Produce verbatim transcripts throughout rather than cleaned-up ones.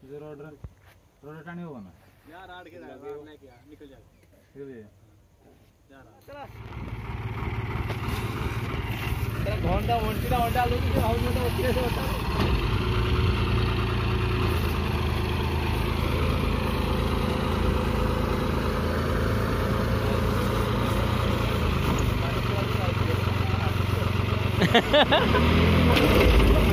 Road road टाणी होगा ना यार आड़ के राड लेके आ निकल जा चलिए चला चला घंटा घंटा घंटा लो कि हाउ में तो अच्छे से बता Ha ha ha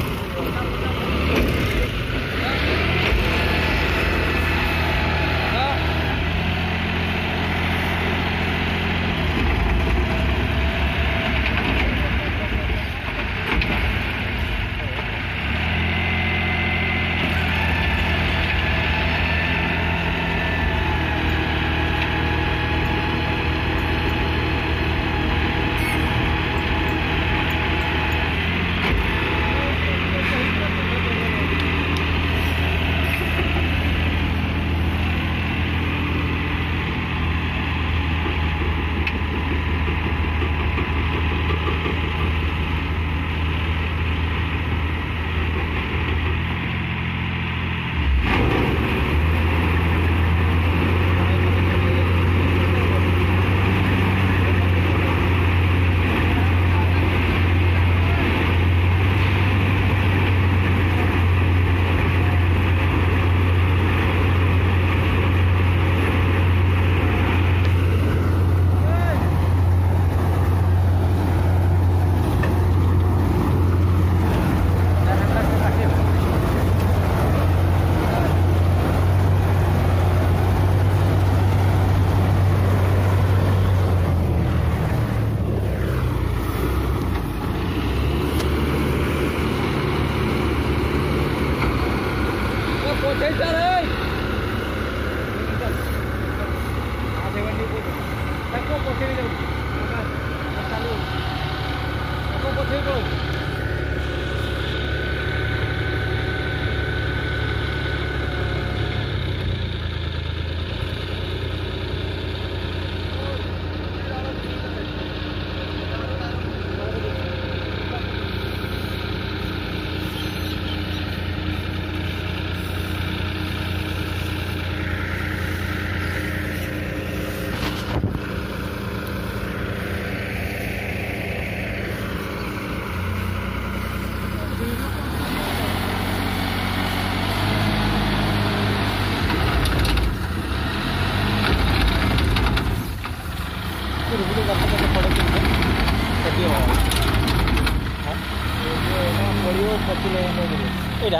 Ida,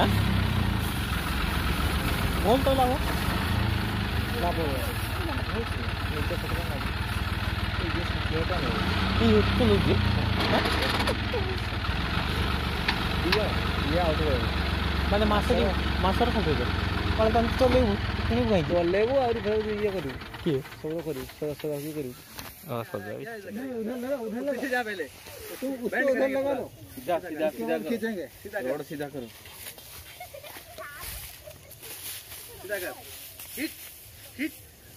mau tahu lah, lah boleh. Itu sekarang lagi. Ini sekitar ni. Ini itu lagi. Iya, iya itu. Mana masa ni, masa apa tu? Kalau tanpa tu lewu, ini bukan. Tu lewu, ada berapa dia kau tu? Kira, semua kau tu, semua semua kau tu. Oh, semua. उधर लगा, उधर लगा. सीधा पहले. तू उसको उधर लगा लो. सीधा, सीधा, सीधा खींचेंगे. रोड सीधा करो. सीधा कर. खींच, खींच.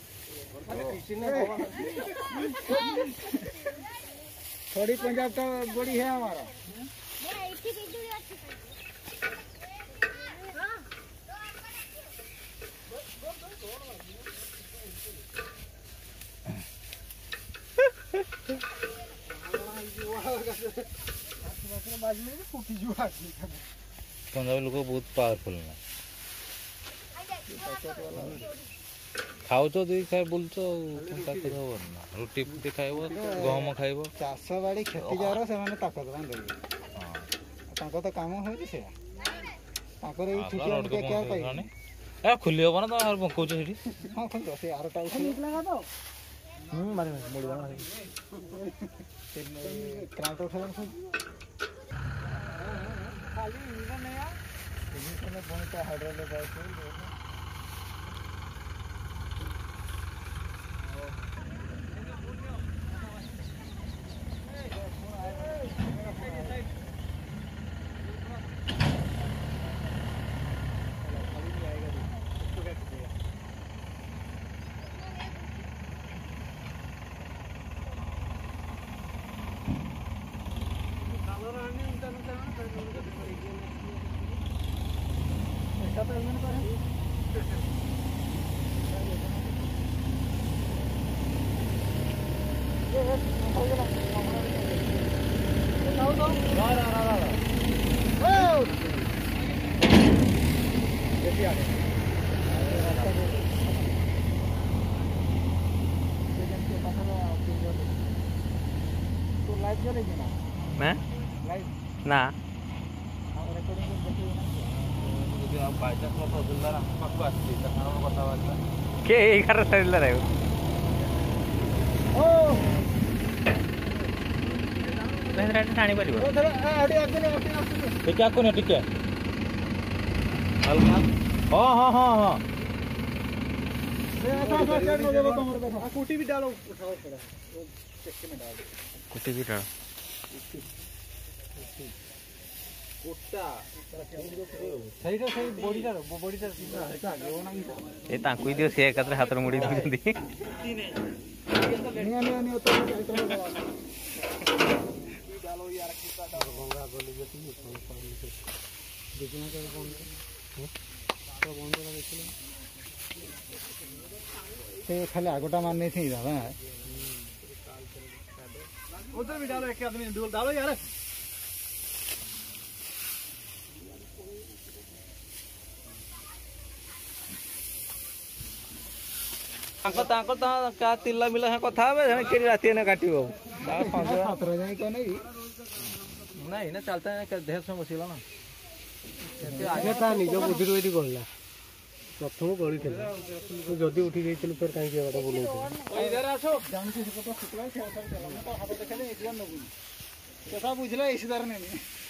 थोड़ी पंजाब का बड़ी है हमारा. पंजाबी लोग बहुत पावरफुल ना खाओ तो दुई खाए बोल तो ताकत हो ना रोटी फुटी खाइबो गहम खाइबो चाष बाड़ी खेती जार से माने ताकत बान देबे हां ताको तो काम होई से ताकर ई छुटिया में क्या पाई ए खुली हो ना तो और बको छेडी हां खोल तो से आरटा उठ लगा तो हम्म मारे मोड़ बना क्रांत उठलन सब खाली इंजन नया इंजन में फोन का हाइड्रोलिक है ऐसा तो मैं ना के एगार साइड रहे टाणी पार टिके आकुन टिके हाँ हाँ हाँ हाँ कुटी भी डालो कुटी भी डालो ए तांकु दियो से एकत्र हाथ मुड़ी दउछंती खाली आगोटा मारने थी दादा उधर भी डालो एक आदमी डालो यार तांको तांको ता का तिल्ला मिला है कथा बे के राती ने काटिबो सत्रह जाई को नहीं नहीं ना चलता है देह से बसिला ना आगे ता निज बुद्धि रोइदी गळला प्रथम गळी थिला तू जदी उठी गई फिर काई के बाटा बोलो इधर आसो जानती से तो सुतला से चला तो हाथ देखाले एकला नबुनी कथा बुझला इसीदार ने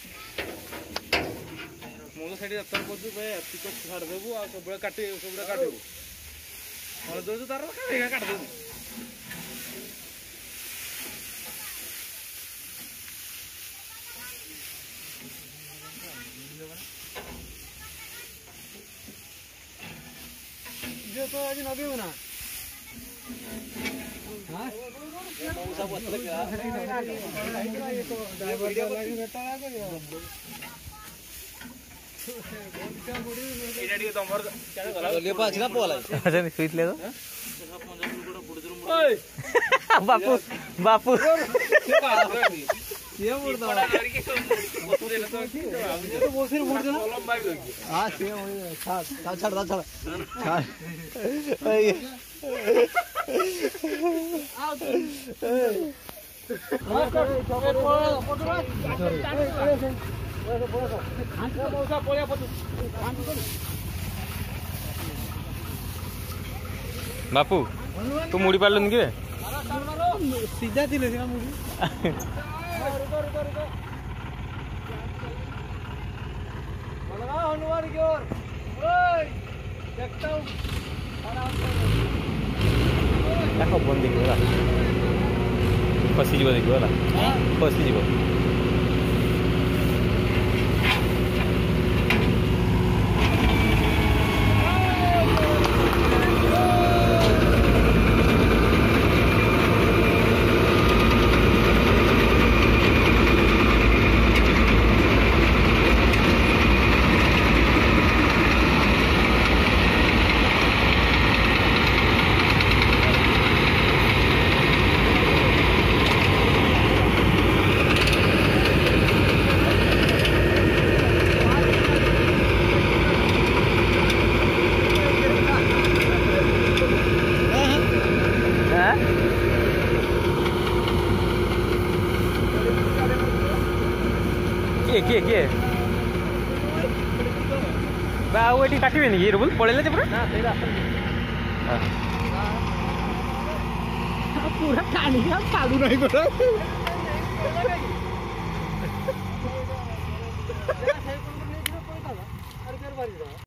मूल साइड दत्तर को बे टिकट छाड़ देबू आ सब काटे सब काटेबू और दो तार काटेगा काट देबू जो तो आज नबी होना हां मौसा पत्थर क्या ये तो ड्राइवर वाला भी बेटा आ गया एटा टिके तमर क्या गला ले पाछ ना पोला अच्छा नहीं स्वीट ले दो ओए बापू बापू ये मुड़ दो तो बोसिर मुड़ दो हां से छाड़ छाड़ छाड़ छाड़ बापू तू मुड़ी पारलुन कि सीधा थी लेकिन मुड़ी हनुमान की ओर देखता हूँ बंद देखिए फसी जीव देखिए फसी जीव किए किए बाबू ये काटे नहीं रुबुल पड़े पूरा पूरा पानी चालू नहीं